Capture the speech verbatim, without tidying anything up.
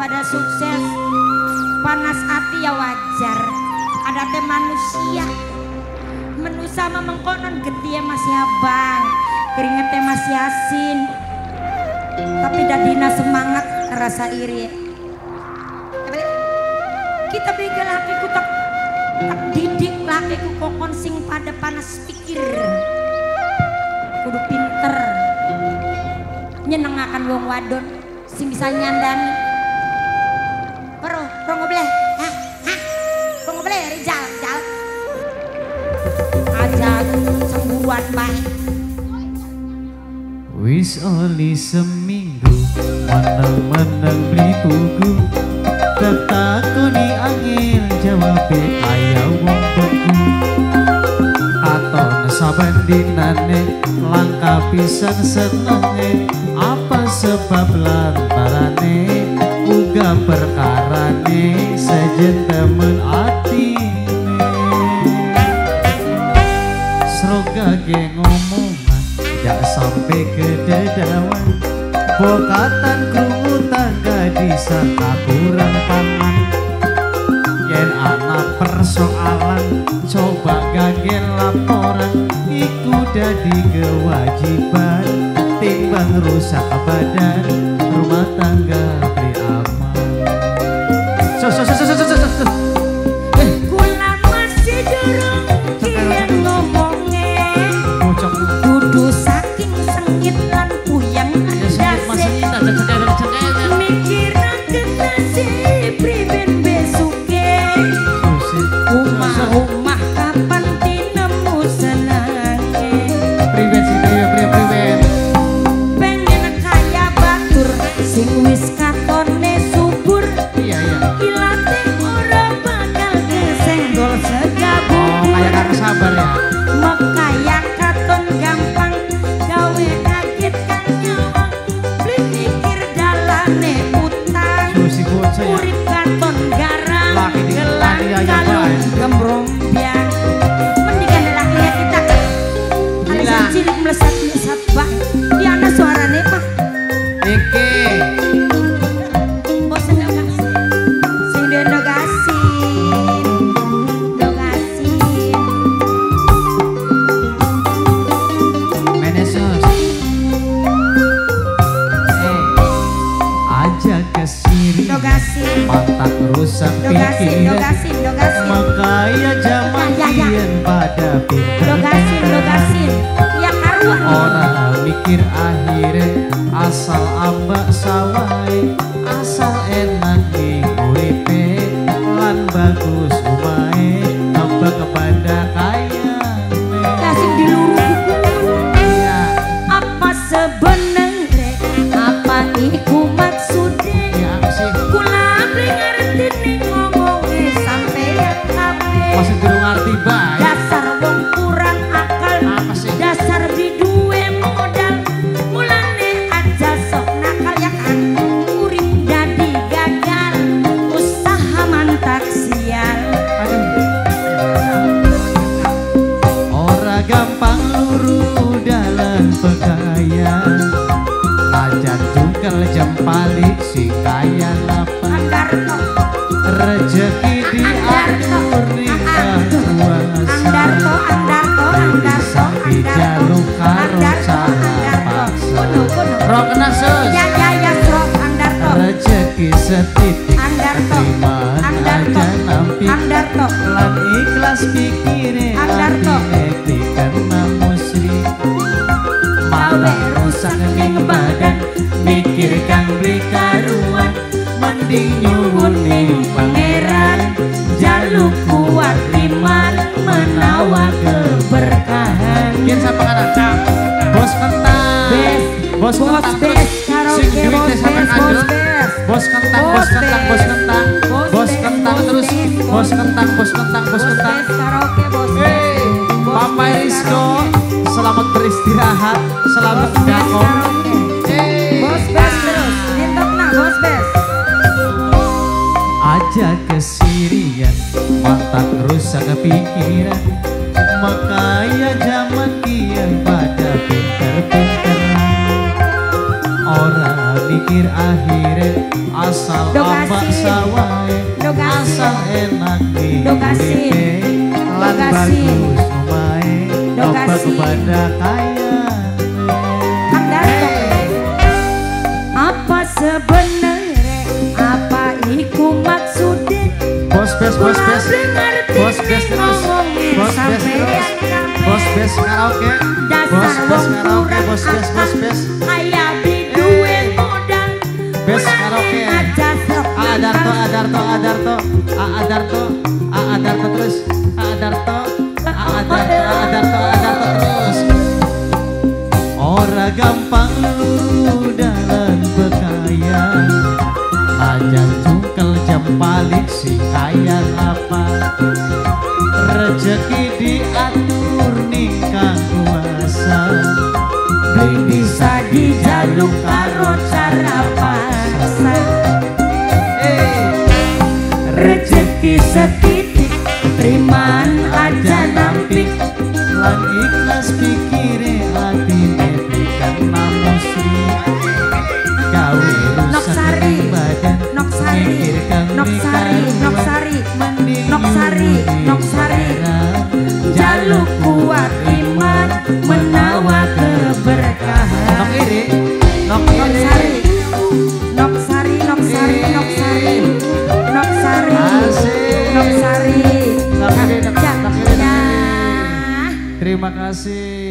pada sukses. Panas hati ya wajar, ada teh manusia. Menu sama mengkonon getih masih abang, keringetnya masih asin. Tapi dadina semangat rasa iri. Kita bikin lakiku tak tak didik lakiku kokon sing pada panas pikir. Kudu pinter nyenengakan wong wadon sing bisa nyandani. Pero, ro ngobleh. Hah? Hah? Ro ngobleh Rijal, Rijal. Aja cemburuan bae. Wis oli seminggu meneng-meneng beli buku tetakoni angin jawab ayah wong beku atau saben dinane langkah pisan senenge apa sebab lantarane uga perkarane sejen temen atine sroga ge ngomongan jak sampai ke dedawan bokatan krungu tangga disangka kurang pangan yen anak persoalan coba gagel laporan iku dadi kewajiban timbang rusak badan rumah tangga beri aman. So so so so so so so. Kula masih durung kian ngomongnya kudu saking sengit lan puyeng andase mikir nasib priben besuke umah-umah kapan tinemu senange Priben sih priben priben priben pengen kaya batur sing wis katone subur iya iya ilate ora bakal kesenggol segabung oh kayak kakak sabar ya makaya katon gampang gawe kaget kan nyawa beli mikir dalane utang susi bocah ya urip katon garang laki di gelang laki aja kalung bae gembrombyang mendingan laki ya kita alisan cilik melesat-melesat bae diana suarane mah iki bosen dogasin sing duwe dogasin dogasin menesos eh aja kesiri dogasin mantak rusak dogasin pikiran dogasin dogasin makanya zaman Ya, ya, ya. kian pada pinter dogasin dogasin ya karuan orang mikir akhirnya asal ambak sawai asal enak di uripe lan bagus umae tambah kepada kaya kasih di luruh ya apa sebenarnya apa iku maksudnya ya sih kula beli ngerti nih ngomongnya sampeyan kabeh masih durung ngerti bae dasar wong kurang akal apa sih dasar beli duwe modal mulane aja sok nakal ya kan urip jadi gagal usaha mantak sial ora gampang luru dalam pegayaan ajan tunggal jempalik si kaya lapan Andarto rezeki diatur nikah kuasa Andarto Andarto bisa Andarto dijaluk karo cara paksa rok kena sus ya ya ya Sro Andarto rezeki setitik Andarto terimaan Andarto aja nampi Andarto lan ikhlas pikire Andarto. ati kena musrik malah rusak ning badan mikir kang beli karuan mending nyuwun ning pangeran jaluk kuat iman menawa keberkahan yen sapa kana bos kentang Bes bos bos kentang bes karaoke sing bos duitnya sampe bes bos anjlok. bes Bos kentang, bos kentang, bos kentang, bos kentang terus, bos kentang, bos kentang, bos kentang. bes karaoke bos Hey, Papa Rizko, selamat beristirahat, selamat dako. Hey, bos bes terus nyetok nah bos bes aja kesirian, mantak rusak pikiran, makanya zaman kian pada pinter-pinteran. Orang mikir akhirnya asal ambak sawae asal enak diuripe lan bagus omahe obat kepada kaya. Apa sebenarnya apa iku maksudnya? Bos bes bos bes bos bes terus bos bes terus bos bes karaoke bos bes karaoke bos bes bos bes aya biduwe modal bes karaoke Adarto Adarto Adarto Adarto Adarto terus Adarto Adarto Adarto Adarto terus. Ora gampang lu dalan bekayan ajan cungkel jam balik si kaya apa rezeki diatur nikah kuasa beli bisa dijaluk karo cara paksa. Rezeki setitik terimaan aja nampik lan ikhlas pikire hatine berikan namusri gawe Noksari Noksari Noksari Noksari Noksari Noksari jaluk kuat iman menawa keberkahan. Nok iri Nok Noksari Noksari Noksari Noksari Noksari Noksari. Nok iri Nok iri. Ya. Terima kasih.